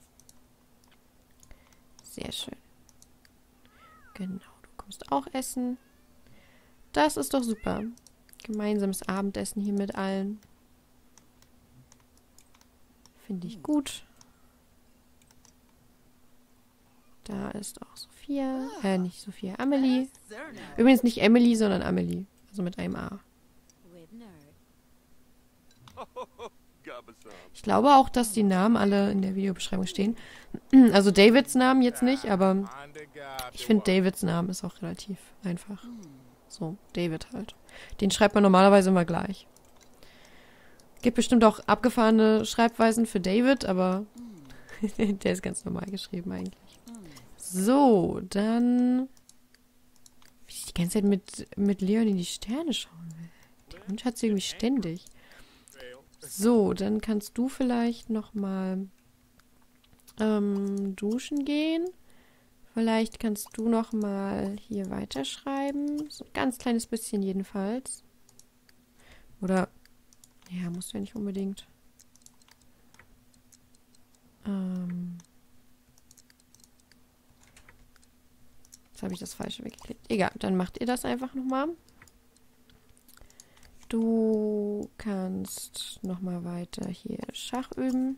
Sehr schön. Genau, du kommst auch essen. Das ist doch super. Gemeinsames Abendessen hier mit allen. Finde ich gut. Da ist auch Sophia. Äh, nicht Sophia, Amelie. Übrigens nicht Emily, sondern Amelie. Also mit einem A. Ich glaube auch, dass die Namen alle in der Videobeschreibung stehen. Also Davids Namen jetzt nicht, aber ich finde Davids Namen ist auch relativ einfach. So, David halt. Den schreibt man normalerweise immer gleich. Gibt bestimmt auch abgefahrene Schreibweisen für David, aber der ist ganz normal geschrieben eigentlich. So, dann... Wie ich die ganze Zeit mit, mit Leon in die Sterne schauen will. Der Wunsch hat sie irgendwie ständig. So, dann kannst du vielleicht nochmal ähm, duschen gehen. Vielleicht kannst du nochmal hier weiterschreiben. So ein ganz kleines bisschen jedenfalls. Oder, Ja, musst du ja nicht unbedingt. Ähm. Jetzt habe ich das Falsche weggeklickt. Egal, dann macht ihr das einfach nochmal. Du kannst nochmal weiter hier Schach üben.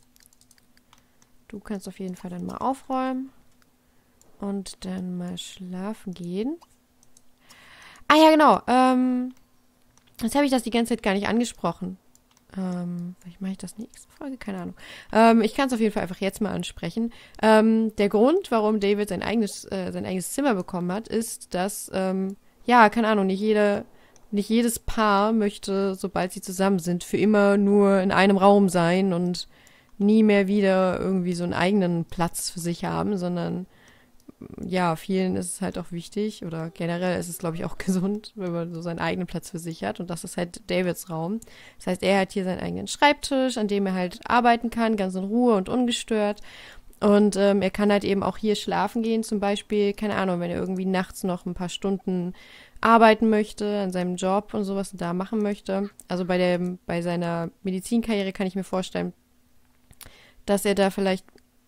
Du kannst auf jeden Fall dann mal aufräumen. Und dann mal schlafen gehen. Ah ja, genau. Ähm, jetzt habe ich das die ganze Zeit gar nicht angesprochen. Ähm, vielleicht mache ich das nächste Folge? Keine Ahnung. Ähm, ich kann es auf jeden Fall einfach jetzt mal ansprechen. Ähm, der Grund, warum David sein eigenes, äh, sein eigenes Zimmer bekommen hat, ist, dass, ähm, ja, keine Ahnung, nicht jede, nicht jedes Paar möchte, sobald sie zusammen sind, für immer nur in einem Raum sein und nie mehr wieder irgendwie so einen eigenen Platz für sich haben, sondern ja, vielen ist es halt auch wichtig oder generell ist es, glaube ich, auch gesund, wenn man so seinen eigenen Platz für sich hat und das ist halt Davids Raum. Das heißt, er hat hier seinen eigenen Schreibtisch, an dem er halt arbeiten kann, ganz in Ruhe und ungestört und ähm, er kann halt eben auch hier schlafen gehen zum Beispiel, keine Ahnung, wenn er irgendwie nachts noch ein paar Stunden arbeiten möchte an seinem Job und sowas da machen möchte. Also bei der, bei seiner Medizinkarriere kann ich mir vorstellen, dass er da vielleicht.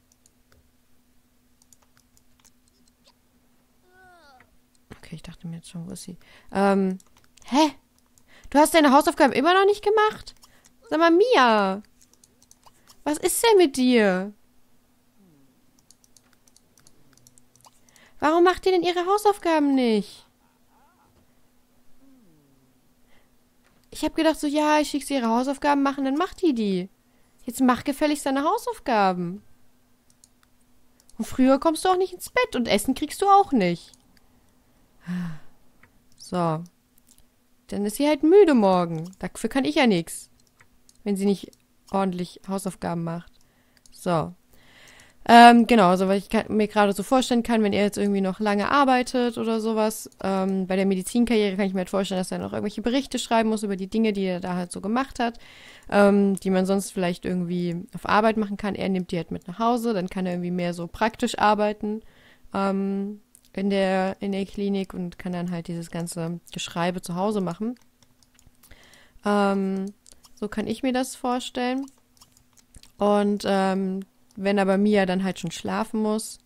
Okay, ich dachte mir jetzt schon, wo ist sie? Ähm, hä? Du hast deine Hausaufgaben immer noch nicht gemacht? Sag mal, Mia, was ist denn mit dir? Warum macht ihr denn ihre Hausaufgaben nicht? Ich habe gedacht so, ja, ich schicke sie ihre Hausaufgaben machen, dann macht die die. Jetzt mach gefälligst deine Hausaufgaben. Und früher kommst du auch nicht ins Bett und Essen kriegst du auch nicht. So. Dann ist sie halt müde morgen. Dafür kann ich ja nichts. Wenn sie nicht ordentlich Hausaufgaben macht. So. Ähm, genau, also was ich kann, mir gerade so vorstellen kann, wenn er jetzt irgendwie noch lange arbeitet oder sowas. Ähm, bei der Medizinkarriere kann ich mir halt vorstellen, dass er noch irgendwelche Berichte schreiben muss über die Dinge, die er da halt so gemacht hat. Ähm, die man sonst vielleicht irgendwie auf Arbeit machen kann. Er nimmt die halt mit nach Hause. Dann kann er irgendwie mehr so praktisch arbeiten. Ähm, in der, in der Klinik und kann dann halt dieses ganze Geschreibe zu Hause machen. Ähm, so kann ich mir das vorstellen. Und ähm, wenn aber Mia dann halt schon schlafen muss,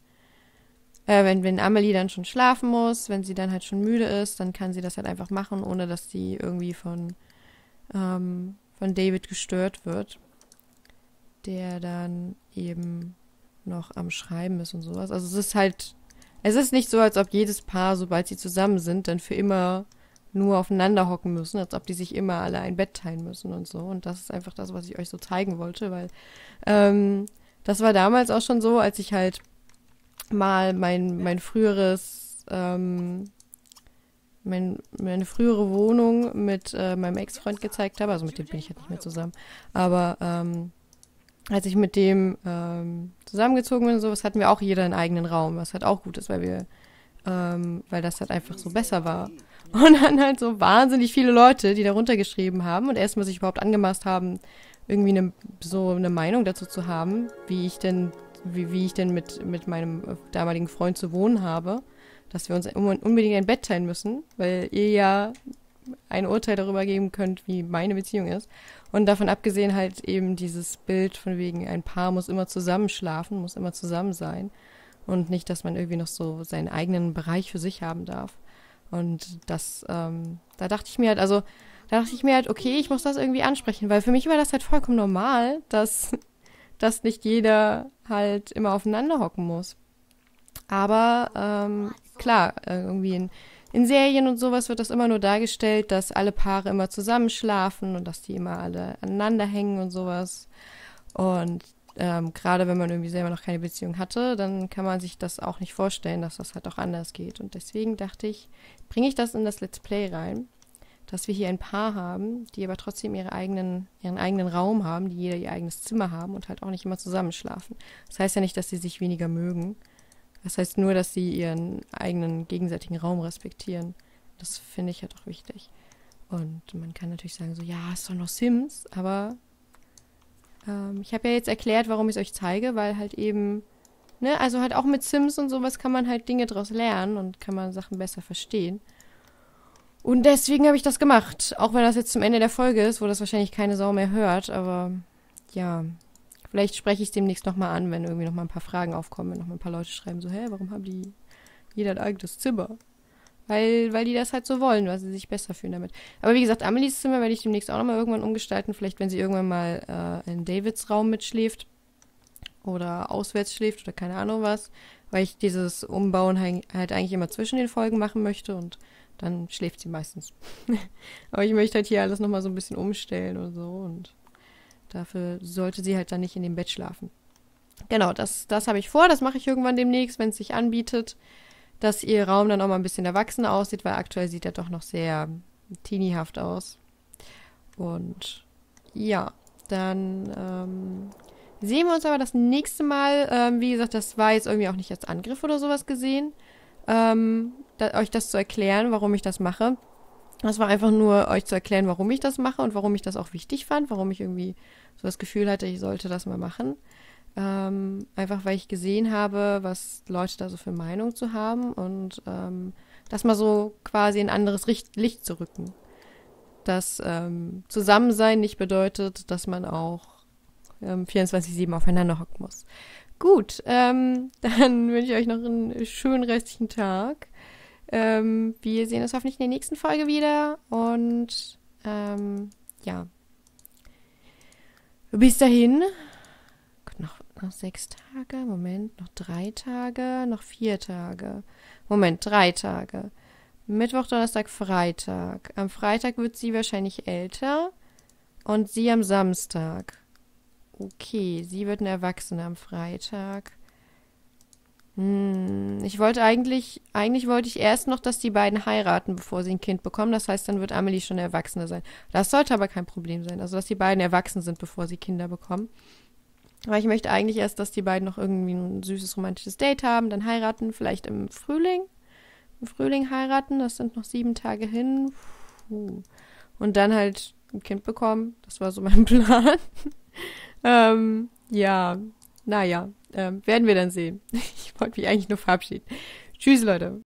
äh, wenn, wenn Amelie dann schon schlafen muss, wenn sie dann halt schon müde ist, dann kann sie das halt einfach machen, ohne dass sie irgendwie von, ähm, von David gestört wird, der dann eben noch am Schreiben ist und sowas. Also es ist halt Es ist nicht so, als ob jedes Paar, sobald sie zusammen sind, dann für immer nur aufeinander hocken müssen, als ob die sich immer alle ein Bett teilen müssen und so. Und das ist einfach das, was ich euch so zeigen wollte, weil ähm, das war damals auch schon so, als ich halt mal mein, mein früheres, ähm, mein, meine frühere Wohnung mit äh, meinem Ex-Freund gezeigt habe. Also mit dem bin ich halt nicht mehr zusammen. Aber ähm, als ich mit dem ähm, zusammengezogen bin und sowas, hatten wir auch jeder einen eigenen Raum, was halt auch gut ist, weil wir, ähm, weil das halt einfach so besser war. Und dann halt so wahnsinnig viele Leute, die da runtergeschrieben haben und erstmal sich überhaupt angemaßt haben, irgendwie eine, so eine Meinung dazu zu haben, wie ich denn, wie, wie ich denn mit, mit meinem damaligen Freund zu wohnen habe, dass wir uns unbedingt ein Bett teilen müssen, weil ihr ja ein Urteil darüber geben könnt, wie meine Beziehung ist. Und davon abgesehen halt eben dieses Bild von wegen, ein Paar muss immer zusammen schlafen, muss immer zusammen sein und nicht, dass man irgendwie noch so seinen eigenen Bereich für sich haben darf. Und das, ähm, da dachte ich mir halt, also, da dachte ich mir halt, okay, ich muss das irgendwie ansprechen, weil für mich war das halt vollkommen normal, dass, dass nicht jeder halt immer aufeinander hocken muss. Aber, ähm, klar, irgendwie in In Serien und sowas wird das immer nur dargestellt, dass alle Paare immer zusammen schlafen und dass die immer alle aneinander hängen und sowas. Und ähm, gerade wenn man irgendwie selber noch keine Beziehung hatte, dann kann man sich das auch nicht vorstellen, dass das halt auch anders geht. Und deswegen dachte ich, bringe ich das in das Let's Play rein, dass wir hier ein Paar haben, die aber trotzdem ihre eigenen, ihren eigenen Raum haben, die jeder ihr eigenes Zimmer haben und halt auch nicht immer zusammen schlafen. Das heißt ja nicht, dass sie sich weniger mögen. Das heißt nur, dass sie ihren eigenen gegenseitigen Raum respektieren. Das finde ich halt auch wichtig. Und man kann natürlich sagen, so, ja, ist doch noch Sims, aber ähm, ich habe ja jetzt erklärt, warum ich es euch zeige, weil halt eben, ne, also halt auch mit Sims und sowas kann man halt Dinge draus lernen und kann man Sachen besser verstehen. Und deswegen habe ich das gemacht. Auch wenn das jetzt zum Ende der Folge ist, wo das wahrscheinlich keine Sau mehr hört. Aber ja, vielleicht spreche ich es demnächst nochmal an, wenn irgendwie nochmal ein paar Fragen aufkommen. Wenn nochmal ein paar Leute schreiben so, hä, warum haben die jeder ein eigenes Zimmer? Weil, weil die das halt so wollen, weil sie sich besser fühlen damit. Aber wie gesagt, Amelies Zimmer werde ich demnächst auch nochmal irgendwann umgestalten. Vielleicht, wenn sie irgendwann mal äh, in Davids Raum mitschläft. Oder auswärts schläft oder keine Ahnung was. Weil ich dieses Umbauen halt eigentlich immer zwischen den Folgen machen möchte. Und dann schläft sie meistens. Aber ich möchte halt hier alles nochmal so ein bisschen umstellen und so. Und dafür sollte sie halt dann nicht in dem Bett schlafen. Genau, das, das habe ich vor. Das mache ich irgendwann demnächst, wenn es sich anbietet. Dass ihr Raum dann auch mal ein bisschen erwachsener aussieht, weil aktuell sieht er doch noch sehr teeniehaft aus. Und ja, dann ähm, sehen wir uns aber das nächste Mal. Ähm, wie gesagt, das war jetzt irgendwie auch nicht als Angriff oder sowas gesehen, ähm, da, euch das zu erklären, warum ich das mache. Das war einfach nur, euch zu erklären, warum ich das mache und warum ich das auch wichtig fand, warum ich irgendwie so das Gefühl hatte, ich sollte das mal machen. Ähm, einfach weil ich gesehen habe, was Leute da so für Meinung zu haben und ähm, das mal so quasi in ein anderes Richt- Licht zu rücken. Dass ähm, Zusammensein nicht bedeutet, dass man auch ähm, vierundzwanzig sieben aufeinander hocken muss. Gut, ähm, dann wünsche ich euch noch einen schönen restlichen Tag. Ähm, wir sehen uns hoffentlich in der nächsten Folge wieder und ähm, ja, bis dahin. Noch, noch sechs Tage, Moment, noch drei Tage, noch vier Tage. Moment, drei Tage. Mittwoch, Donnerstag, Freitag. Am Freitag wird sie wahrscheinlich älter und sie am Samstag. Okay, sie wird eine Erwachsene am Freitag. Hm, ich wollte eigentlich, eigentlich wollte ich erst noch, dass die beiden heiraten, bevor sie ein Kind bekommen. Das heißt, dann wird Amelie schon eine Erwachsene sein. Das sollte aber kein Problem sein. Also, dass die beiden erwachsen sind, bevor sie Kinder bekommen. Aber ich möchte eigentlich erst, dass die beiden noch irgendwie ein süßes, romantisches Date haben, dann heiraten, vielleicht im Frühling. Im Frühling heiraten, das sind noch sieben Tage hin. Puh. Und dann halt ein Kind bekommen. Das war so mein Plan. ähm, ja, naja, ähm, werden wir dann sehen. Ich wollte mich eigentlich nur verabschieden. Tschüss, Leute.